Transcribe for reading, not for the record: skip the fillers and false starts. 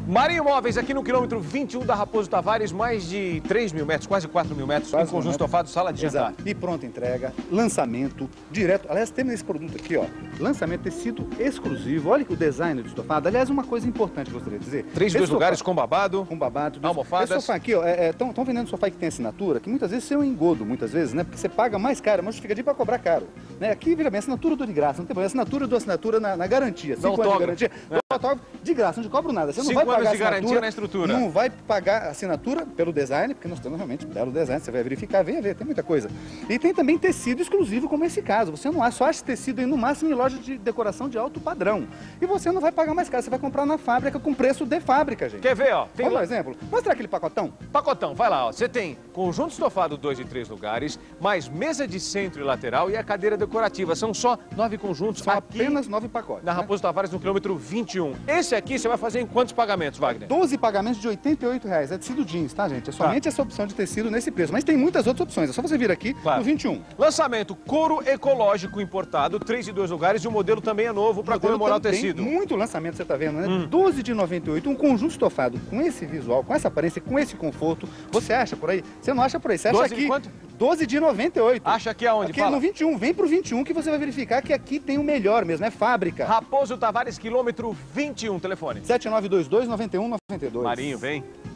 Marinho Móveis, aqui no quilômetro 21 da Raposo Tavares, mais de 3 mil metros, quase 4 mil metros, em conjunto estofado, sala de jantar. E pronta entrega, lançamento, direto. Aliás, temos esse produto aqui, ó, lançamento tecido exclusivo. Olha que o design do estofado. Aliás, uma coisa importante que eu gostaria de dizer. 3 em 2 lugares, com babado, almofadas. Esse sofá aqui, ó, estão vendendo sofá que tem assinatura, que muitas vezes é um engodo, muitas vezes, né? Porque você paga mais caro, mas justificativa para cobrar caro. Né? Aqui, vira bem, assinatura do de graça, não tem problema. Assinatura na garantia. 5 anos de garantia. Autógrafo de graça, não te cobro nada. Você não vai pagar de garantia na estrutura. Não vai pagar assinatura pelo design, porque nós temos realmente belo design, você vai verificar, venha ver, tem muita coisa. E tem também tecido exclusivo, como esse caso. Você não acha, só acha tecido aí no máximo em loja de decoração de alto padrão. E você não vai pagar mais caro, você vai comprar na fábrica com preço de fábrica, gente. Quer ver, ó? Vamos dar um exemplo? Mostra aquele pacotão. Pacotão, vai lá, ó. Você tem conjunto estofado 2 e 3 lugares, mais mesa de centro e lateral e a cadeira decorativa. São só 9 conjuntos. São aqui apenas 9 pacotes. Na Raposo Tavares, no quilômetro 21. Esse aqui você vai fazer em quantos pagamentos, Wagner? 12 pagamentos de R$ 88,00. É tecido jeans, tá, gente? É somente essa opção de tecido nesse preço. Mas tem muitas outras opções. É só você vir aqui no 21. Lançamento couro ecológico importado, 3 e 2 lugares. E o modelo também é novo para comemorar o tecido. Muito lançamento, você tá vendo, né? 12 de R$ 98. Um conjunto estofado com esse visual, com essa aparência, com esse conforto. Você acha por aí? Você não acha por aí. Você acha 12 aqui... de quanto? 12 de R$ 98. Acha aqui aonde? Aqui no 21. Vem pro 21 que você vai verificar que aqui tem o melhor mesmo. É fábrica. Raposo Tavares, quilômetro 21. Telefone. 7922-9192. Marinho, vem.